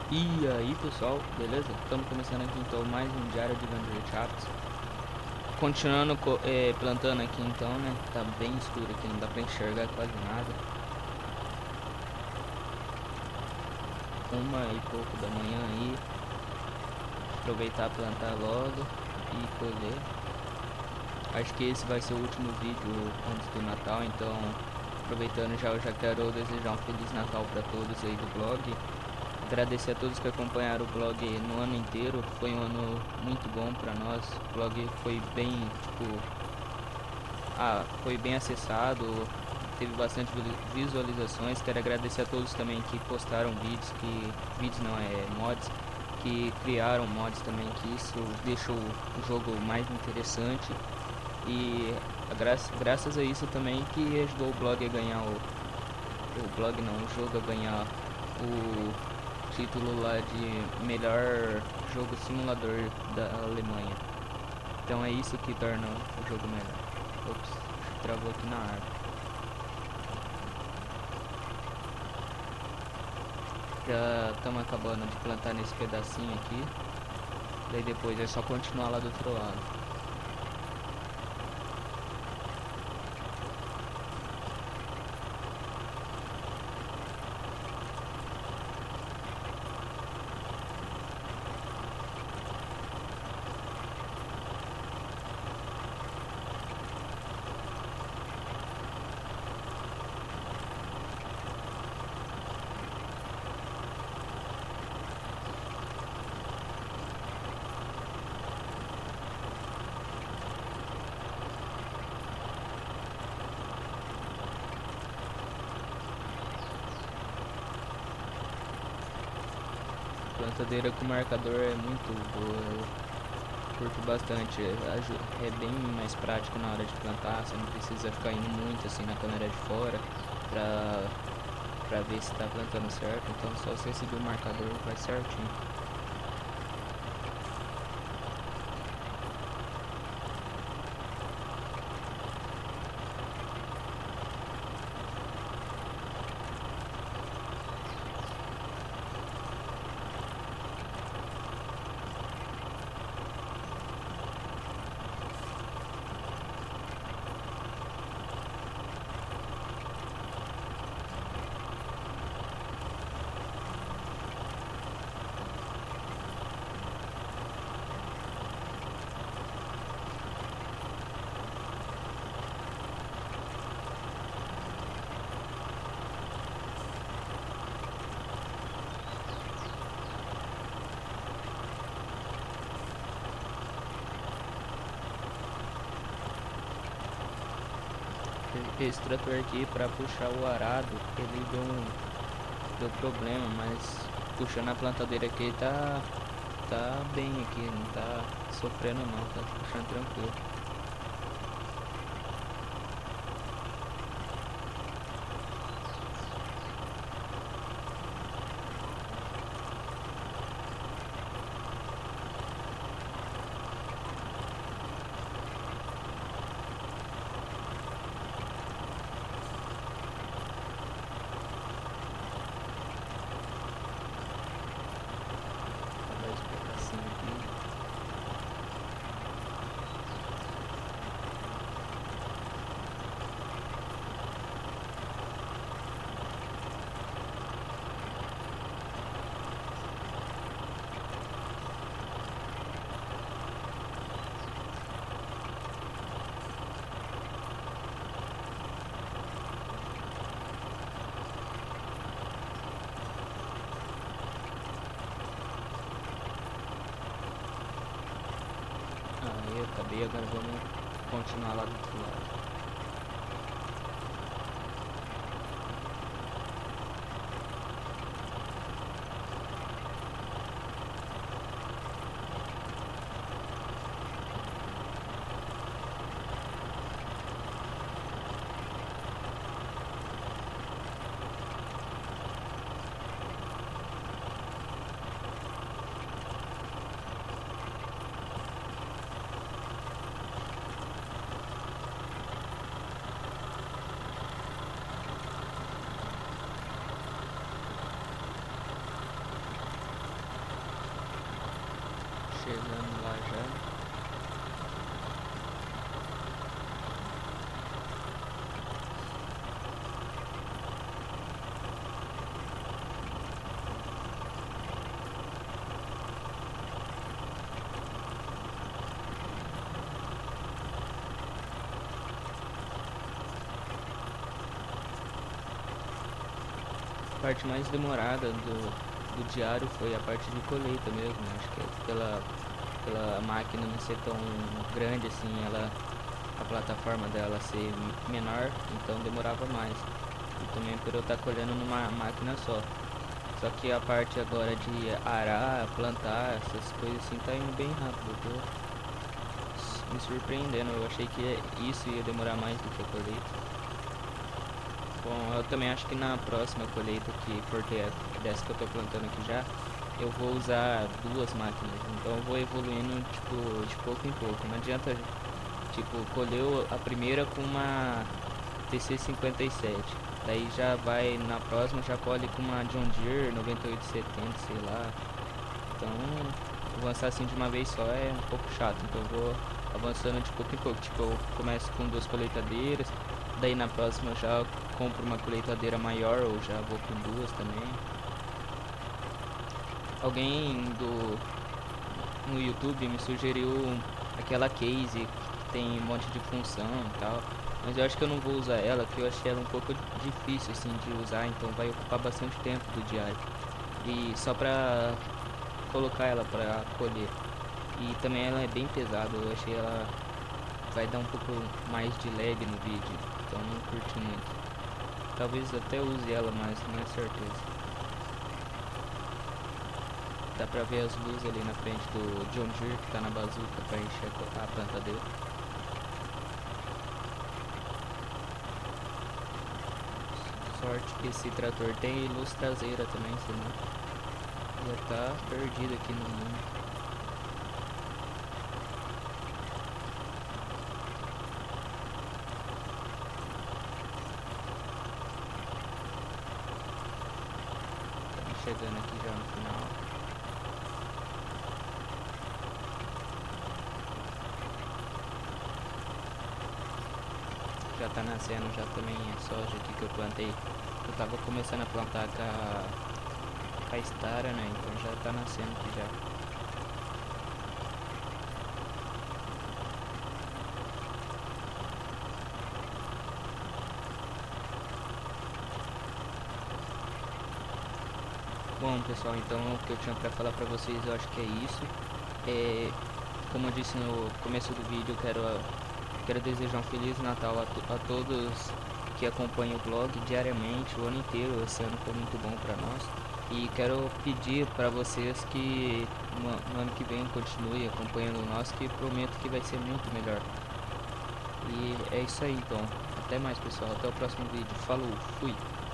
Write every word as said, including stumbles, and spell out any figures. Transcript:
E aí pessoal, beleza? Estamos começando aqui então mais um diário de Vander Chaps. Continuando é, plantando aqui então, né? Tá bem escuro aqui, não dá pra enxergar quase nada. Uma e pouco da manhã aí. Aproveitar plantar logo e colher. Acho que esse vai ser o último vídeo antes do Natal, então aproveitando já eu já quero desejar um Feliz Natal para todos aí do blog. Agradecer a todos que acompanharam o blog no ano inteiro, foi um ano muito bom para nós. O blog foi bem, tipo, ah, foi bem acessado, teve bastante visualizações. Quero agradecer a todos também que postaram vídeos, que vídeos não é mods, que criaram mods também, que isso deixou o jogo mais interessante. E gra graças a isso também que ajudou o blog a ganhar o, o blog não, o jogo a ganhar o título lá de melhor jogo simulador da Alemanha. Então é isso que torna o jogo melhor. Ops, travou aqui na árvore. Já estamos acabando de plantar nesse pedacinho aqui. Daí depois é só continuar lá do outro lado. Plantadeira com marcador é muito boa, eu curto bastante, é bem mais prático na hora de plantar, você não precisa ficar indo muito assim na câmera de fora pra, pra ver se tá plantando certo, então só você seguir o marcador vai certinho. Esse trator aqui para puxar o arado, ele deu, um, deu problema, mas puxando a plantadeira aqui tá, tá bem aqui, não tá sofrendo não, tá puxando tranquilo. Aí eu acabei, agora vamos continuar lá do outro lado. chegando lá já. A parte mais demorada do, do diário foi a parte de colheita mesmo, né? Acho que é pela, pela máquina não ser tão grande assim, ela, a plataforma dela ser menor, então demorava mais. E também por eu estar colhendo numa máquina só. Só que a parte agora de arar, plantar, essas coisas assim tá indo bem rápido. Eu tô me surpreendendo, eu achei que isso ia demorar mais do que a colheita. Bom, eu também acho que na próxima colheita que for ter dessa que eu tô plantando aqui já, eu vou usar duas máquinas. Então eu vou evoluindo tipo de pouco em pouco. Não adianta tipo colher a primeira com uma T C cinquenta e sete. Daí já vai na próxima já colhe com uma John Deere noventa e oito setenta, sei lá. Então avançar assim de uma vez só é um pouco chato. Então eu vou avançando de pouco em pouco. Tipo, eu começo com duas colheitadeiras. Daí na próxima eu já compro uma colheitadeira maior ou já vou com duas também. Alguém do no YouTube me sugeriu aquela case que tem um monte de função e tal, mas eu acho que eu não vou usar ela, porque eu achei ela um pouco difícil assim de usar, então vai ocupar bastante tempo do diário. E só pra colocar ela pra colher. E também ela é bem pesada, eu achei ela vai dar um pouco mais de lag no vídeo, então não curti muito. Talvez até use ela, mas não é certeza. Dá pra ver as luzes ali na frente do John Deere que tá na bazuca pra encher a planta dele. Sorte que esse trator tem luz traseira também, senão ia tá perdido aqui no mundo. Chegando aqui já no final. Já tá nascendo já também a soja aqui que eu plantei. Eu tava começando a plantar com a, com a Stara, né? Então já tá nascendo aqui já. Bom pessoal, então o que eu tinha pra falar pra vocês eu acho que é isso. É, como eu disse no começo do vídeo, eu quero, quero desejar um Feliz Natal a, to a todos que acompanham o blog diariamente, o ano inteiro. Esse ano foi muito bom pra nós. E quero pedir pra vocês que no, no ano que vem continue acompanhando o nosso, que prometo que vai ser muito melhor. E é isso aí então. Até mais pessoal, até o próximo vídeo. Falou, fui!